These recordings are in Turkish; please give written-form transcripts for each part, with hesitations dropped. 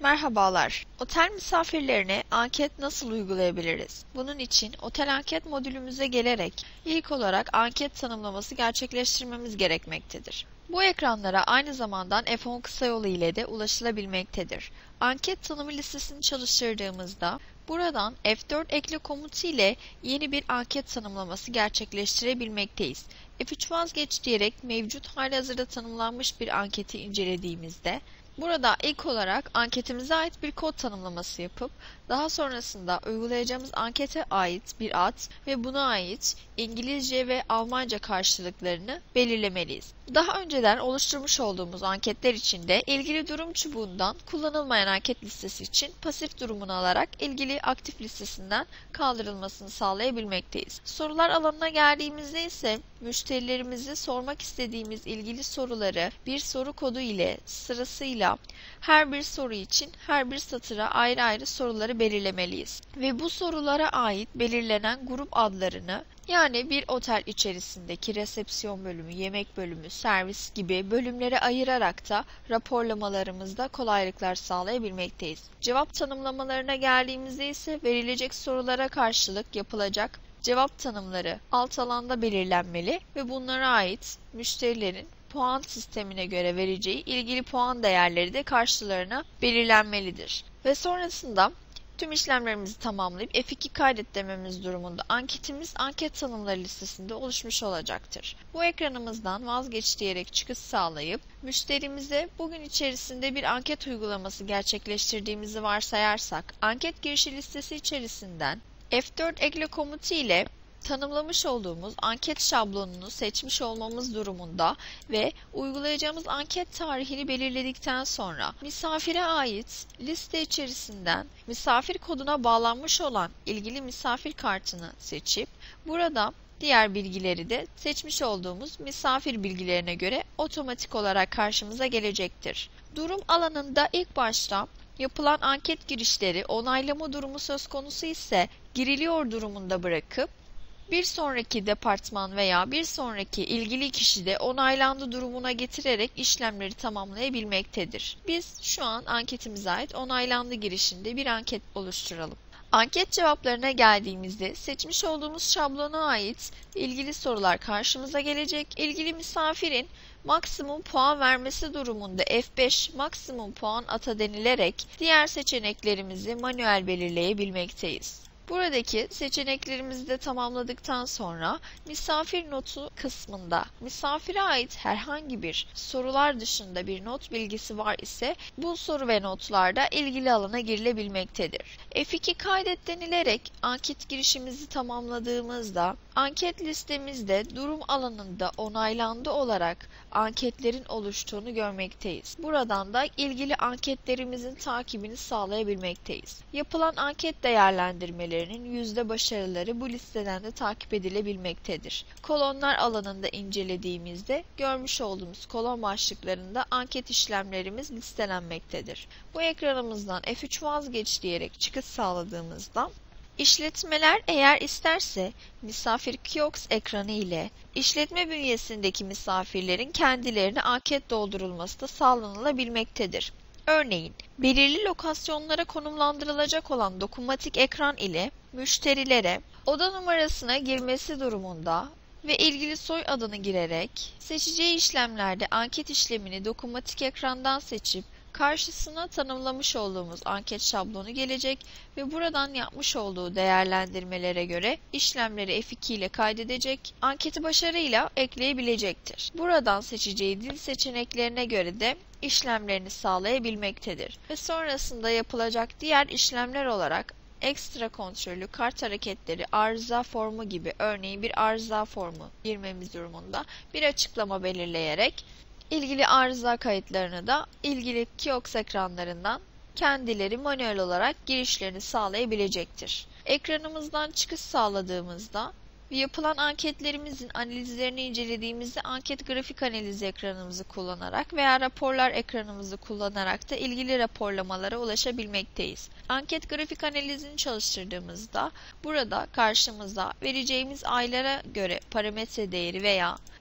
Merhabalar. Otel misafirlerine anket nasıl uygulayabiliriz? Bunun için otel anket modülümüze gelerek ilk olarak anket tanımlaması gerçekleştirmemiz gerekmektedir. Bu ekranlara aynı zamanda F10 kısa yolu ile de ulaşılabilmektedir. Anket tanımı listesini çalıştırdığımızda buradan F4 ekle komutu ile yeni bir anket tanımlaması gerçekleştirebilmekteyiz. F3 vazgeç diyerek mevcut halihazırda tanımlanmış bir anketi incelediğimizde burada ilk olarak anketimize ait bir kod tanımlaması yapıp daha sonrasında uygulayacağımız ankete ait bir ad ve buna ait İngilizce ve Almanca karşılıklarını belirlemeliyiz. Daha önceden oluşturmuş olduğumuz anketler için de ilgili durum çubuğundan kullanılmayan anket listesi için pasif durumunu alarak ilgili aktif listesinden kaldırılmasını sağlayabilmekteyiz. Sorular alanına geldiğimizde ise müşterilerimize sormak istediğimiz ilgili soruları bir soru kodu ile sırasıyla her bir soru için her bir satıra ayrı ayrı soruları belirlemeliyiz. Ve bu sorulara ait belirlenen grup adlarını yani bir otel içerisindeki resepsiyon bölümü, yemek bölümü, servis gibi bölümlere ayırarak da raporlamalarımızda kolaylıklar sağlayabilmekteyiz. Cevap tanımlamalarına geldiğimizde ise verilecek sorulara karşılık yapılacak cevap tanımları alt alanda belirlenmeli ve bunlara ait müşterilerin puan sistemine göre vereceği ilgili puan değerleri de karşılarına belirlenmelidir. Ve sonrasında tüm işlemlerimizi tamamlayıp F2 kaydet dememiz durumunda anketimiz anket tanımları listesinde oluşmuş olacaktır. Bu ekranımızdan vazgeç diyerek çıkış sağlayıp müşterimize bugün içerisinde bir anket uygulaması gerçekleştirdiğimizi varsayarsak anket girişi listesi içerisinden F4 ekle komutu ile tanımlamış olduğumuz anket şablonunu seçmiş olmamız durumunda ve uygulayacağımız anket tarihini belirledikten sonra misafire ait liste içerisinden misafir koduna bağlanmış olan ilgili misafir kartını seçip burada diğer bilgileri de seçmiş olduğumuz misafir bilgilerine göre otomatik olarak karşımıza gelecektir. Durum alanında ilk başta yapılan anket girişleri onaylama durumu söz konusu ise giriliyor durumunda bırakıp bir sonraki departman veya bir sonraki ilgili kişi de onaylandı durumuna getirerek işlemleri tamamlayabilmektedir. Biz şu an anketimize ait onaylandı girişinde bir anket oluşturalım. Anket cevaplarına geldiğimizde seçmiş olduğumuz şablona ait ilgili sorular karşımıza gelecek. İlgili misafirin maksimum puan vermesi durumunda F5 maksimum puan ata denilerek diğer seçeneklerimizi manuel belirleyebilmekteyiz. Buradaki seçeneklerimizi de tamamladıktan sonra misafir notu kısmında misafire ait herhangi bir sorular dışında bir not bilgisi var ise bu soru ve notlarda ilgili alana girilebilmektedir. F2 kaydet denilerek anket girişimizi tamamladığımızda anket listemizde durum alanında onaylandı olarak anketlerin oluştuğunu görmekteyiz. Buradan da ilgili anketlerimizin takibini sağlayabilmekteyiz. Yapılan anket değerlendirmelerinin yüzde başarıları bu listeden de takip edilebilmektedir. Kolonlar alanında incelediğimizde görmüş olduğumuz kolon başlıklarında anket işlemlerimiz listelenmektedir. Bu ekranımızdan F3 vazgeç diyerek çıkış sağladığımızda İşletmeler eğer isterse misafir kiosk ekranı ile işletme bünyesindeki misafirlerin kendilerine anket doldurulması da sağlanılabilmektedir. Örneğin, belirli lokasyonlara konumlandırılacak olan dokunmatik ekran ile müşterilere oda numarasına girmesi durumunda ve ilgili soy adını girerek seçeceği işlemlerde anket işlemini dokunmatik ekrandan seçip karşısına tanımlamış olduğumuz anket şablonu gelecek ve buradan yapmış olduğu değerlendirmelere göre işlemleri F2 ile kaydedecek, anketi başarıyla ekleyebilecektir. Buradan seçeceği dil seçeneklerine göre de işlemlerini sağlayabilmektedir. Ve sonrasında yapılacak diğer işlemler olarak ekstra kontrollü kart hareketleri, arıza formu gibi örneğin bir arıza formu girmemiz durumunda bir açıklama belirleyerek ilgili arıza kayıtlarını da ilgili kiosk ekranlarından kendileri manuel olarak girişlerini sağlayabilecektir. Ekranımızdan çıkış sağladığımızda ve yapılan anketlerimizin analizlerini incelediğimizde anket grafik analizi ekranımızı kullanarak veya raporlar ekranımızı kullanarak da ilgili raporlamalara ulaşabilmekteyiz. Anket grafik analizini çalıştırdığımızda burada karşımıza vereceğimiz aylara göre parametre değeri veya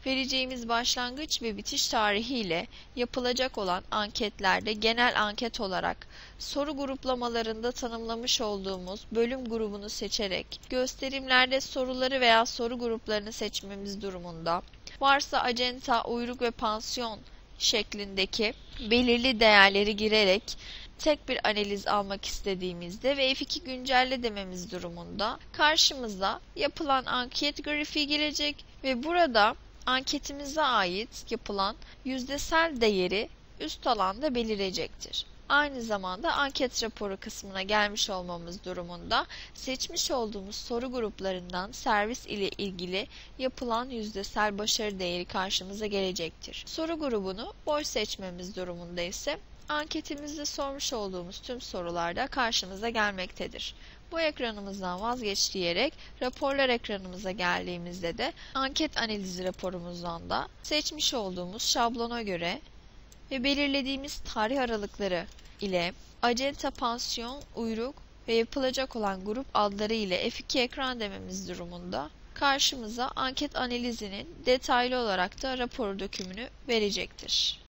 vereceğimiz başlangıç ve bitiş tarihi ile yapılacak olan anketlerde genel anket olarak soru gruplamalarında tanımlamış olduğumuz bölüm grubunu seçerek gösterimlerde soruları veya soru gruplarını seçmemiz durumunda, varsa acenta, uyruk ve pansiyon şeklindeki belirli değerleri girerek tek bir analiz almak istediğimizde ve F2 güncelle dememiz durumunda karşımıza yapılan anket grafiği gelecek ve burada anketimize ait yapılan yüzdesel değeri üst alanda belirecektir. Aynı zamanda anket raporu kısmına gelmiş olmamız durumunda seçmiş olduğumuz soru gruplarından servis ile ilgili yapılan yüzdesel başarı değeri karşımıza gelecektir. Soru grubunu boş seçmemiz durumunda ise anketimizde sormuş olduğumuz tüm sorularda karşımıza gelmektedir. Bu ekranımızdan vazgeç diyerek raporlar ekranımıza geldiğimizde de anket analizi raporumuzdan da seçmiş olduğumuz şablona göre ve belirlediğimiz tarih aralıkları ile acenta, pansiyon, uyruk ve yapılacak olan grup adları ile F2 ekran dememiz durumunda karşımıza anket analizinin detaylı olarak da rapor dökümünü verecektir.